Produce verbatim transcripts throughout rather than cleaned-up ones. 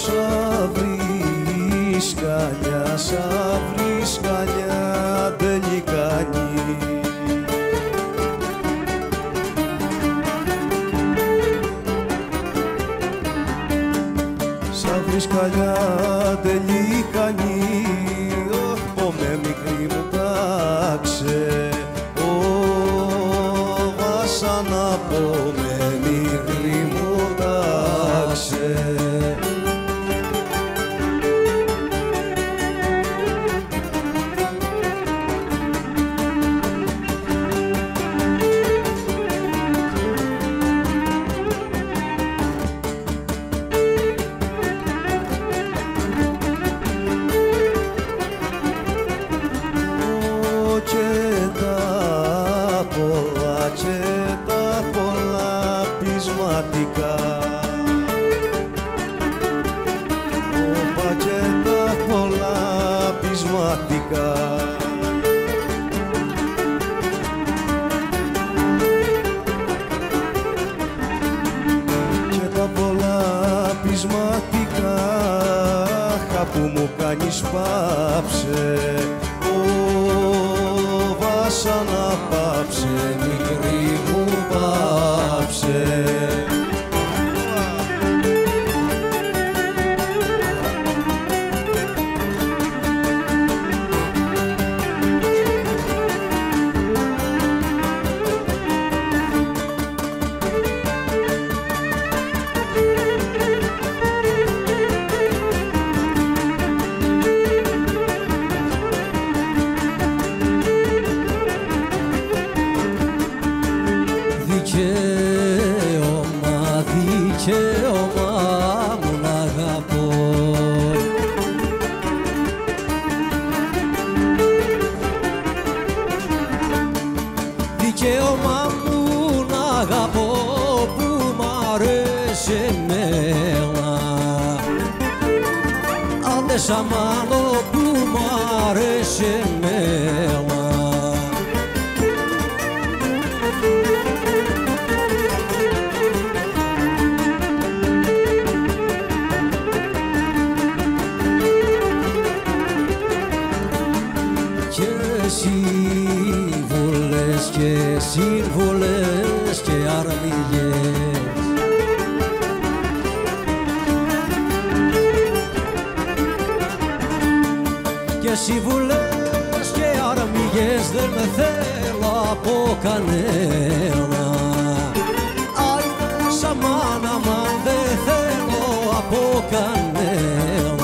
Σα βρεις καλιά, σα βρεις καλιά, τελικάνι. Σα βρεις καλιά, τελικάνι, πω με μικρή μου τάξε, ω βασάνα, πω με μικρή μου τάξε. Που μου κάνεις πάψε, ω βασάνα πάψε, μικρή μου πάψε. Δικαίωμα μου να αγαπώ που μ' αρέσει εμένα, άντε σαμάνο που μ' αρέσει εμένα. Και σύμβουλες και σύμβουλες και αρμιγές, και σύμβουλες και αρμιγές δεν με θέλω από κανένα. Άιντε σαμάνα μαν δεν θέλω από κανένα.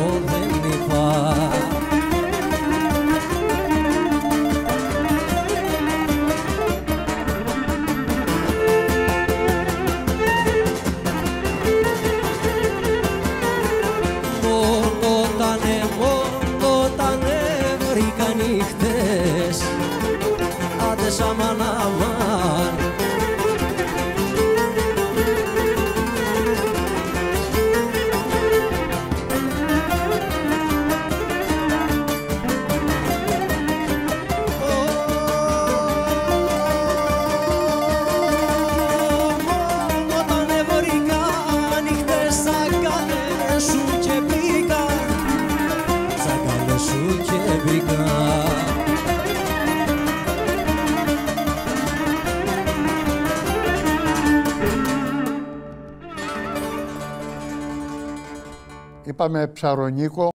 δεν είπα. Μόνο τανε, μόνο τανε βρήκα νύχτες, άντες αμάν αμάν. Είπαμε Ψαρονίκο.